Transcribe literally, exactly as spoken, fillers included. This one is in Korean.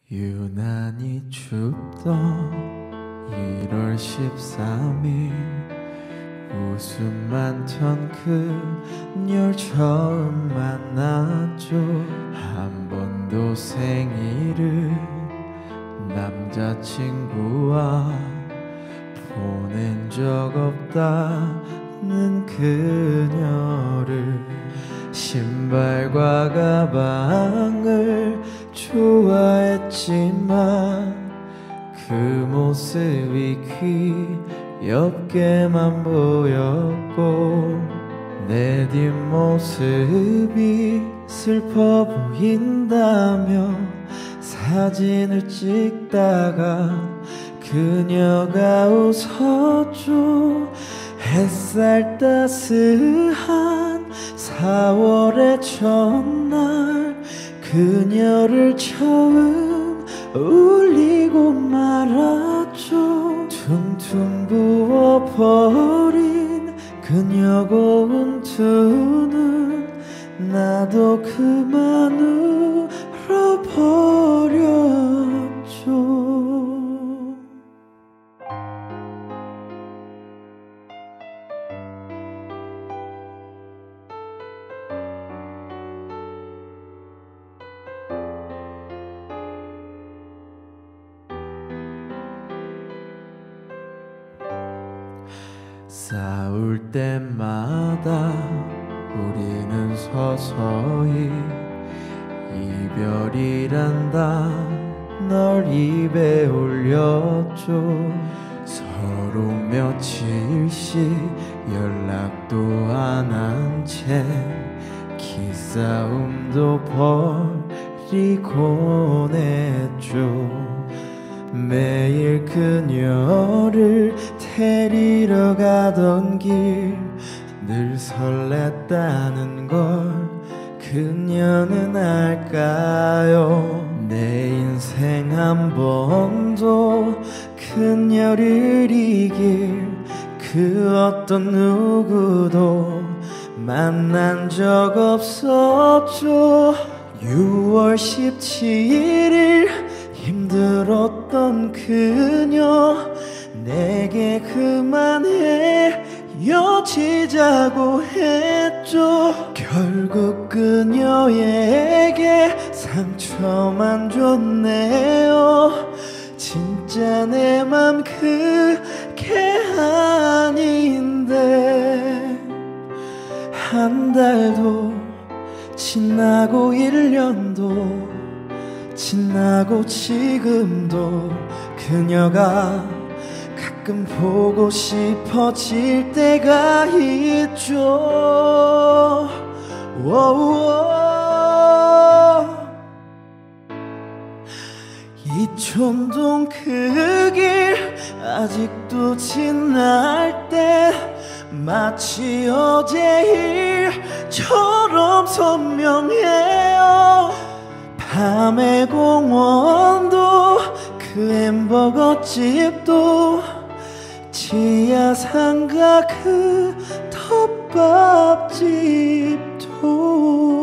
유난히 춥던 일월 십삼일 웃음 많던 그녀를 처음 만났죠. 한 번도 생일을 남자친구와 보낸 적 없다는 그녀를 신발과 가방을 좋아했지만 그 모습이 귀엽게만 보였고 내 뒷모습이 슬퍼 보인다며 사진을 찍다가 그녀가 웃었죠. 햇살 따스한 사월의 첫날 그녀를 처음 울리고 말았죠. 퉁퉁 부어버린 그녀 고운 두 눈 나도 그만 울어버렸죠. 싸울 때마다 우리는 서서히 이별이란다 널 입에 올렸죠. 서로 며칠씩 연락도 안 한 채 기싸움도 버리고 냈죠. 매일 그녀를 데리러 가던 길 늘 설렜다는 걸 그녀는 알까요? 내 인생 한 번도 그녀를 이길 그 어떤 누구도 만난 적 없었죠. 유월 십칠일 힘들었던 그녀 내게 그만해 헤어지자고 했죠. 결국 그녀에게 상처만 줬네요. 진짜 내 맘 그게 아닌데 한 달도 지나고 일 년도 지나고 지금도 그녀가 가끔 보고 싶어질 때가 있죠. 이촌동 그 길 아직도 지날 때 마치 어제 일처럼 선명해요. 밤의 공원도 그 햄버거 집도 지하상가 그 덮밥집도